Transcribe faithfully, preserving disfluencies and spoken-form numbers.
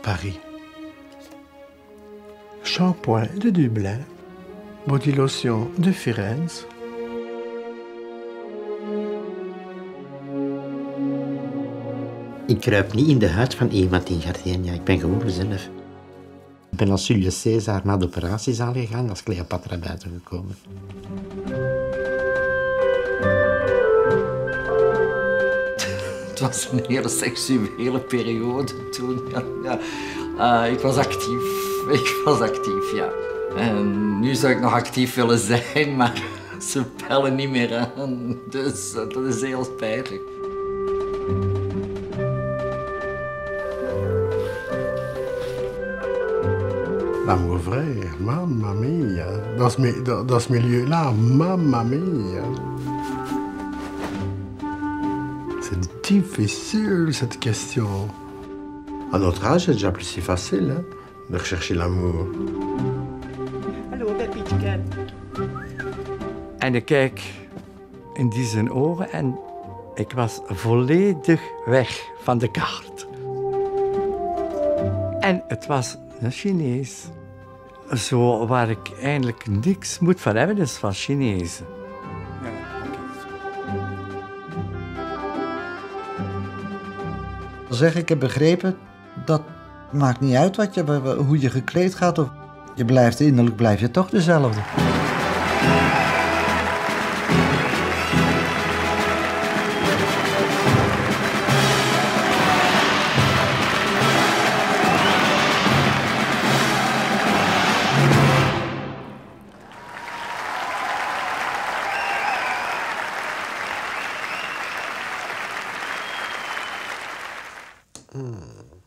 Paris. Shampoing de Dublin, body lotion de Firenze. Ik kruip niet in de huid van iemand in Gardenia, ik ben gewoon mezelf. Ik ben als Julius Caesar naar de operatiezaal gegaan, als Cleopatra buiten gekomen. Het was een hele seksuele periode toen. Ja, ja. Uh, ik was actief. Ik was actief, ja. En nu zou ik nog actief willen zijn, maar ze bellen niet meer aan. Dus uh, dat is heel spijtig. L'amour vrai, mamma mia. Dans ce, dans ce milieu-là, mamma mia. C'est difficile, cette question. À notre âge, c'est déjà plus si facile, hein, de rechercher l'amour. Hallo, Pepietje. En ik kijk in die zijn ogen en ik was volledig weg van de kaart. En het was een Chinees. Zo waar ik eigenlijk niks moet van hebben, is van Chinezen. Zeg, ik heb begrepen, dat maakt niet uit wat je, hoe je gekleed gaat. Of je blijft innerlijk blijf je toch dezelfde. Mm.